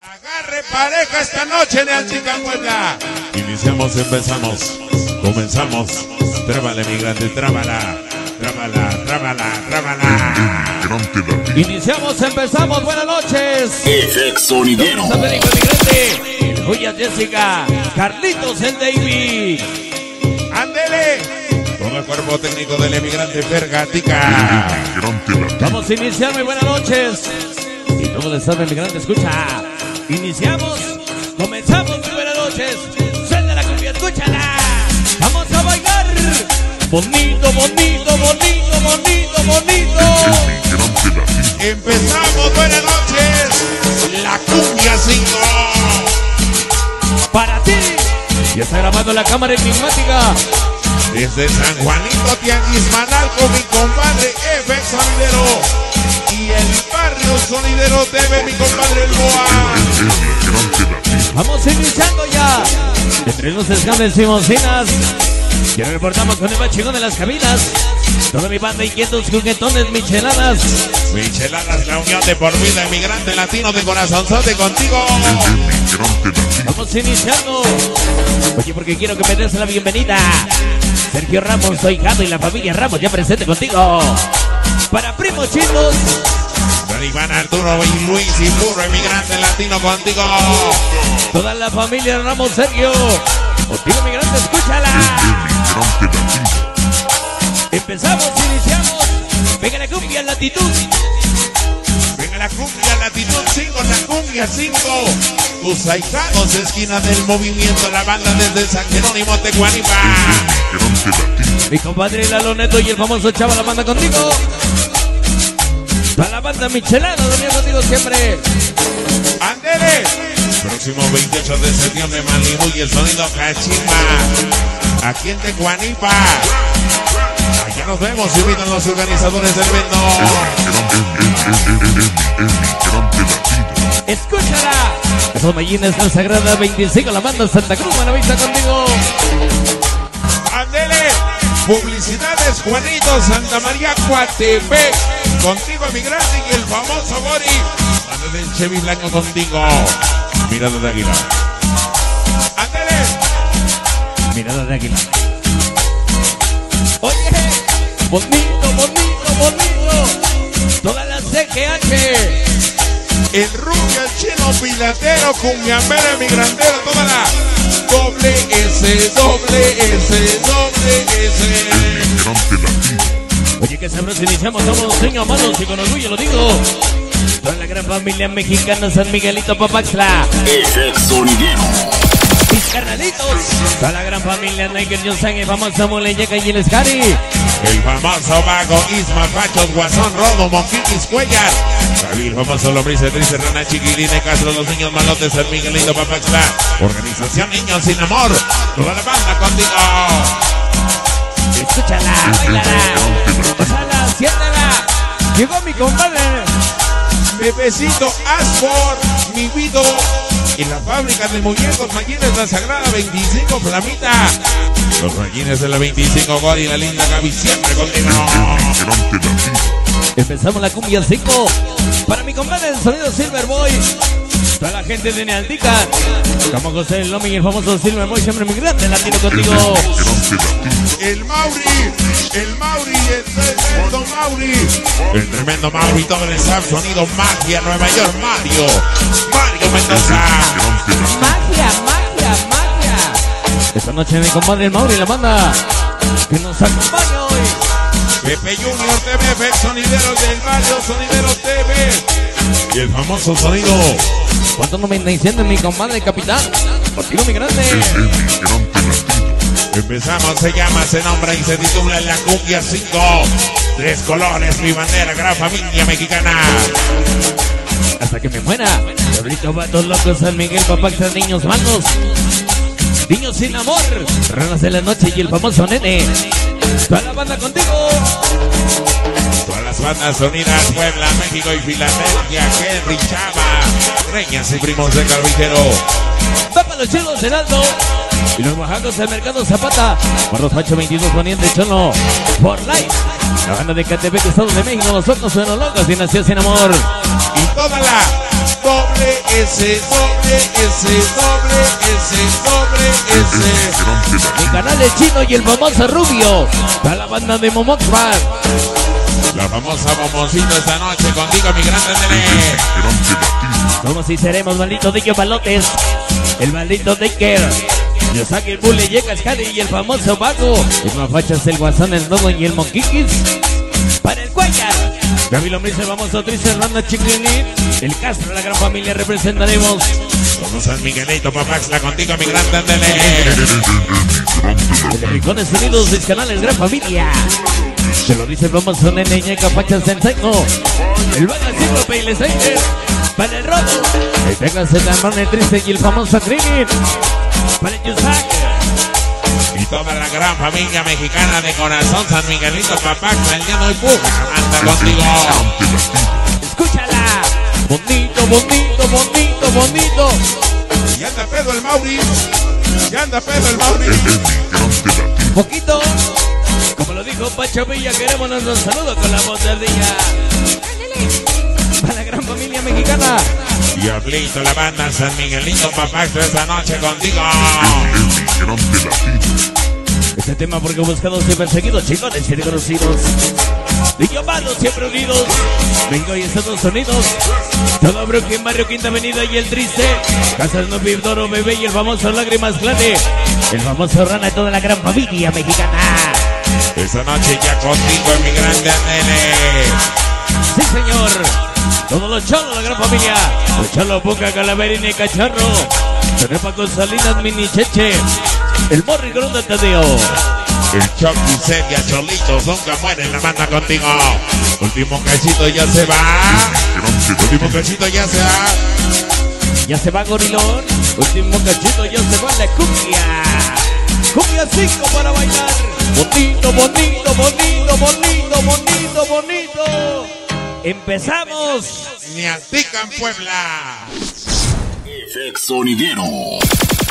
Agarre pareja esta noche de Altica Puebla. Iniciamos, empezamos, comenzamos. Trábala, migrante, trábala. Trábala, trábala, trábala. Iniciamos, empezamos, buenas noches. FX Sonidero. San Federico Migrante, Joya Jessica, Carlitos el David. Ándele. Todo el cuerpo técnico del emigrante Fergatica. Vamos a iniciar, muy buenas noches. Y todo el estado de migrante escucha. Iniciamos, comenzamos, muy buenas noches. Suelta la cumbia, escúchala. Vamos a bailar. Bonito, bonito, bonito, bonito, bonito. Empezamos, buenas noches. La cumbia 5. Para ti. Ya está grabando la cámara enigmática. Desde San Juanito, Tianguis Manal, con mi compadre FX Sonidero. Y el barrio Sonidero TV, mi compadre El Boa. Vamos iniciando ya. Entre luces, grandes y bocinas. Ya nos reportamos con el más chingón de las cabinas. Toda mi banda inquietos, juguetones, micheladas. Micheladas, la unión de por vida, emigrante latino de corazonzote contigo. Vamos iniciando. Oye, porque quiero que me des la bienvenida. Sergio Ramos, soy Gato y la familia Ramos ya presente contigo. Para primos chinos. Don Iván, Arturo y Luis y Burro, emigrante latino contigo. Toda la familia Ramos, Sergio. Contigo, emigrante, escúchala. Empezamos, iniciamos. Venga la cumbia, latitud. Venga la cumbia, latitud 5, la cumbia 5. Tus ahijados, esquina del movimiento, la banda desde San Jerónimo, Tecuanipa. Mi compadre Lalo Neto y el famoso Chava, la banda contigo. Para la banda michelada, dormía contigo siempre. Ándele. Próximo 28 de septiembre, Malibu y el sonido Cachimba. Aquí en Tecuanipa. Allá nos vemos, invitan los organizadores del evento. Escúchala. Esos Mayines, la Sagrada 25, la banda Santa Cruz, Buenavista contigo. Ándele. Publicidades Juanito, Santa María, Coatepec. Contigo, emigrante, y el famoso Bori. Ande del Chevy Blanco contigo. Mirada de águila. Ándele. Mirada de águila. Oye, bonito, bonito, bonito. Toda la CGH. El rubio, el chino, pilatero, cumbiambero, emigrantero, toda la doble S, doble S, doble S. Oye, que sabroso, iniciamos, somos niños malos y con orgullo lo digo. Toda la gran familia mexicana, San Miguelito, Papaxla. FX Sonidero. Mis carnalitos. Toda la gran familia Nike, Johnson, el famoso Moleyeca y el Scary. El famoso Vago, Isma, Pachos, Guasón, Rodo, Monquiquis, Cuellar. El famoso Lombriz, Triste, Rana, Chiquiline, Castro, los niños malotes, San Miguelito, Papaxla. Organización Niños Sin Amor. Toda la banda contigo. Escúchala, bailala, gózala, siéntala. Llegó mi compadre Bebecito Asfor, mi vida. En la fábrica de muñecos Mayines, la Sagrada 25, Flamita. Los Mayines de la 25, Gori, la linda Gaby, siempre contigo. Empezamos la cumbia 5. Para mi compadre el sonido Silver Boy. Toda la gente de Nealtica. Como José Lomi y el famoso Silver Boy, siempre mi grande latino contigo. El Mauri, el tremendo Mauri. El tremendo Mauri, todo el staff, sonido Magia, Nueva York, Mario Mendoza. Magia, magia, magia. Esta noche mi compadre el Mauri y la banda que nos acompaña hoy. Pepe Junior TV, FX Sonideros del barrio, Sonideros TV. Y el famoso sonido. ¿Cuánto no me está diciendo mi compadre capitán? Contigo mi grande. Empezamos, se llama, se nombra y se titula La Cumbia 5. 3 colores, mi bandera, gran familia mexicana. Hasta que me muera. Diablito, vatos locos, San Miguel, Papaxa, niños malos. Niños sin amor. Ranas de la noche y el famoso nene. Toda la banda contigo. Todas las bandas sonidas, Puebla, México y Filadelfia, Henry, Chava, Reñas y primos de Carvijero. Va para los chilos, Heraldo. Y los oaxacos del mercado Zapata. Barros Pacho 22, Poniente, Cholo. Por Life. La banda de Catepec, Estado de México, nosotros somos locos y nació sin amor. Y toda la doble S, doble S, doble S, doble S. Mi canal es Chino y el famoso Rubio. Para la banda de Momoxbar. La famosa Momosito esta noche contigo, mi grande nene. Somos y seremos maldito Dick Balotes. El maldito Dicker. Yosaki, el Bully, Yeka, Scary y el famoso Vago. El Mafachas, el Guasón, el Rodo y el Monquiquis. Para el Cuellar. Gaby Lombriz, el famoso Triste, Hernando Chiquilín. El Castro, la gran familia representaremos. Somos San Miguelito, Papaxla, contigo, mi grande nene. El Ricones Unidos, mis canales, gran familia. Se lo dice el famoso Nene, Ñeca, Pachas, el Seco. El Vaga, Cíclope y el Slater. Para el Rodo. El Vegas, el Amón, el Triste y el famoso Crimin. Para el Yusak. Y toda la gran familia mexicana de corazón, San Miguelito, Papaxla, el Llano y Puja, anda contigo. Escúchala. Bonito, bonito, bonito, bonito. Y anda pedo el Mauri. Y anda pedo el Mauri. Poquito. Como lo dijo Pacho Villa, queremos nuestro saludo con la voz del día. Para la gran familia mexicana. Diablito, la banda San Miguelito, Papaxla, esta noche contigo. Este tema porque buscados y perseguidos, chingones y reconocidos. Niños malos siempre unidos. Vengo y Estados Unidos. Todo Brooklyn, Barrio Quinta Avenida y el Triste. Casas No Doro, Bebé y el famoso Lágrimas Clave. El famoso Rana y toda la gran familia mexicana. Esta noche ya contigo, mi grande nene. Sí, señor. Todos los cholos, la gran familia. Los cholos, Buca, Calaverina y Cacharro. Tenepa con Salinas, Mini Cheche. El Morri Grunda Tadeo. El Chucky, Celia, Cholitos, nunca mueren, la banda contigo. Último cachito ya se va. Último cachito ya se va. Ya se va Gorilón. Último cachito ya se va la cumbia. Cumbia 5 para bailar. Bonito, bonito, bonito, bonito, bonito, bonito. Empezamos. Ni Azteca en Puebla. FX Sonidero.